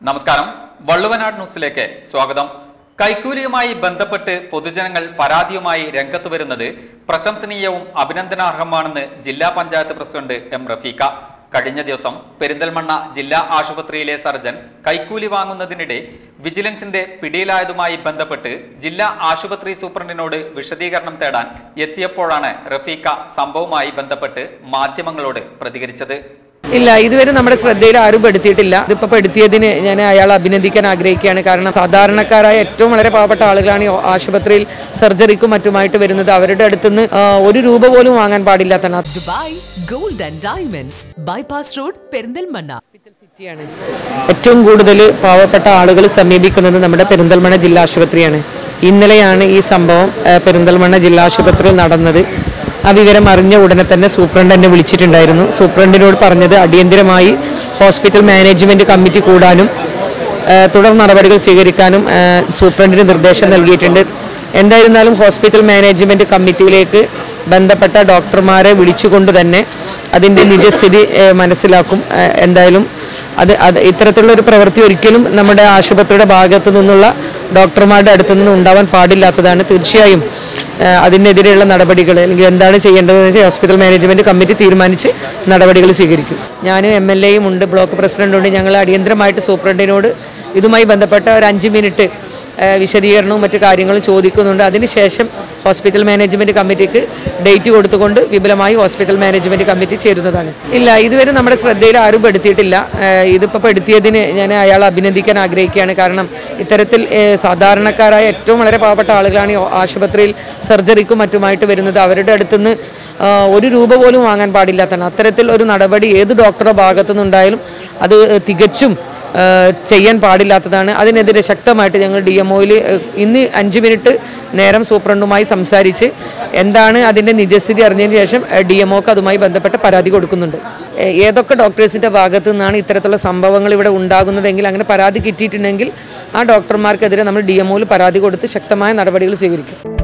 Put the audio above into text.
നമസ്കാരം, വള്ളുവനാട് ന്യൂസിലേക്ക് സ്വാഗതം. കൈക്കൂലിയുമായി ബന്ധപ്പെട്ട് പൊതുജനങ്ങൾ പരാതിയുമായി രംഗത്ത് വരുന്നത് പ്രശംസനീയവും അഭിനന്ദനാർഹമാണെന്ന് ജില്ലാ പഞ്ചായത്ത് പ്രസിഡന്റ് എം റഫീഖ. കഴിഞ്ഞ ദിവസം പെരിന്തൽമണ്ണ ജില്ലാ ആശുപത്രിയിലെ സർജൻ കൈക്കൂലി വാങ്ങുന്നതിനിടെ വിജിലൻസിന്റെ പിടിയിലായതുമായി ബന്ധപ്പെട്ട് ജില്ലാ ആശുപത്രി സൂപ്രണ്ടിനോട് വിശദീകരണം തേടാൻ എത്തിയപ്പോഴാണ് റഫീഖ സംഭവവുമായി ബന്ധപ്പെട്ട് മാധ്യമങ്ങളോട് പ്രതികരിച്ചത്. ഇല്ല, ഇതുവരെ നമ്മുടെ ശ്രദ്ധയിൽ ആരും പെടുത്തിയിട്ടില്ല. ഇതിപ്പോൾ പെടുത്തിയതിന് ഞാൻ അയാളെ അഭിനന്ദിക്കാൻ ആഗ്രഹിക്കുകയാണ്. കാരണം സാധാരണക്കാരായ ഏറ്റവും വളരെ പാവപ്പെട്ട ആളുകളാണ് ഈ ആശുപത്രിയിൽ സർജറിക്കും മറ്റുമായിട്ട് വരുന്നത്. അവരുടെ അടുത്തുനിന്ന് ഒരു രൂപ പോലും വാങ്ങാൻ പാടില്ലാത്ത Dubai gold and diamonds bypass road Perinthalmanna hospital സിറ്റിയാണ്. ഏറ്റവും കൂടുതൽ പാവപ്പെട്ട ആളുകൾ സമീപിക്കുന്നത് നമ്മുടെ പെരിന്തൽമണ്ണ ജില്ലാ ആശുപത്രിയാണ്. ഇന്നലെയാണ് ഈ സംഭവം പെരിന്തൽമണ്ണ ജില്ലാ ആശുപത്രിയിൽ നടന്നത്. ആ വിവരം അറിഞ്ഞ ഉടനെ തന്നെ സൂപ്രണ്ട് എന്നെ വിളിച്ചിട്ടുണ്ടായിരുന്നു. സൂപ്രണ്ടിനോട് പറഞ്ഞത് അടിയന്തരമായി ഹോസ്പിറ്റൽ മാനേജ്മെൻറ്റ് കമ്മിറ്റി കൂടാനും തുടർ നടപടികൾ സ്വീകരിക്കാനും സൂപ്രണ്ടിന് നിർദ്ദേശം നൽകിയിട്ടുണ്ട്. എന്തായിരുന്നാലും ഹോസ്പിറ്റൽ മാനേജ്മെൻറ്റ് കമ്മിറ്റിയിലേക്ക് ബന്ധപ്പെട്ട ഡോക്ടർമാരെ വിളിച്ചുകൊണ്ട് തന്നെ അതിൻ്റെ നിജസ്ഥിതി മനസ്സിലാക്കും. എന്തായാലും അത് ഇത്തരത്തിലുള്ളൊരു പ്രവൃത്തി ഒരിക്കലും നമ്മുടെ ആശുപത്രിയുടെ ഭാഗത്തു നിന്നുള്ള ഡോക്ടർമാരുടെ അടുത്തു നിന്ന് ഉണ്ടാവാൻ പാടില്ലാത്തതാണ്. തീർച്ചയായും അതിനെതിരെയുള്ള നടപടികൾ അല്ലെങ്കിൽ എന്താണ് ചെയ്യേണ്ടതെന്ന് വെച്ചാൽ ഹോസ്പിറ്റൽ മാനേജ്മെൻറ്റ് കമ്മിറ്റി തീരുമാനിച്ച് നടപടികൾ സ്വീകരിക്കും. ഞാനും MLAയും ഉണ്ട്, ബ്ലോക്ക് പ്രസിഡന്റുണ്ട്. ഞങ്ങൾ അടിയന്തരമായിട്ട് സൂപ്രണ്ടിനോട് ഇതുമായി ബന്ധപ്പെട്ട ഒരു 5 മിനിറ്റ് വിശദീകരണവും മറ്റു കാര്യങ്ങളും ചോദിക്കുന്നുണ്ട്. അതിനുശേഷം ഹോസ്പിറ്റൽ മാനേജ്മെൻറ്റ് കമ്മിറ്റിക്ക് ഡേറ്റ് കൊടുത്തുകൊണ്ട് വിപുലമായി ഹോസ്പിറ്റൽ മാനേജ്മെൻറ്റ് കമ്മിറ്റി ചേരുന്നതാണ്. ഇല്ല, ഇതുവരെ നമ്മുടെ ശ്രദ്ധയിൽ ആരും പെടുത്തിയിട്ടില്ല. ഇതിപ്പോൾ പെടുത്തിയതിന് ഞാൻ അയാളെ അഭിനന്ദിക്കാൻ ആഗ്രഹിക്കുകയാണ്. കാരണം ഇത്തരത്തിൽ സാധാരണക്കാരായ ഏറ്റവും വളരെ പാവപ്പെട്ട ആളുകളാണ് ഈ ആശുപത്രിയിൽ സർജറിക്കും മറ്റുമായിട്ട് വരുന്നത്. അവരുടെ അടുത്തുനിന്ന് ഒരു രൂപ പോലും വാങ്ങാൻ പാടില്ലാത്തതാണ്. അത്തരത്തിൽ ഒരു നടപടി ഏത് ഡോക്ടറുടെ ഭാഗത്തു നിന്നുണ്ടായാലും അത് തികച്ചും ചെയ്യാൻ പാടില്ലാത്തതാണ്. അതിനെതിരെ ശക്തമായിട്ട് ഞങ്ങൾ DMOയിൽ ഇന്ന് 5 മിനിറ്റ് നേരം സൂപ്രണ്ടുമായി സംസാരിച്ച് എന്താണ് അതിൻ്റെ നിജസ്ഥിതി അറിഞ്ഞതിന് ശേഷം DMOക്ക് അതുമായി ബന്ധപ്പെട്ട പരാതി കൊടുക്കുന്നുണ്ട്. ഏതൊക്കെ ഡോക്ടേഴ്സിൻ്റെ ഭാഗത്തു നിന്നാണ് ഇത്തരത്തിലുള്ള സംഭവങ്ങൾ ഇവിടെ ഉണ്ടാകുന്നതെങ്കിൽ അങ്ങനെ പരാതി കിട്ടിയിട്ടുണ്ടെങ്കിൽ ആ ഡോക്ടർമാർക്കെതിരെ നമ്മൾ DMOയിൽ പരാതി കൊടുത്ത് ശക്തമായ നടപടികൾ സ്വീകരിക്കും.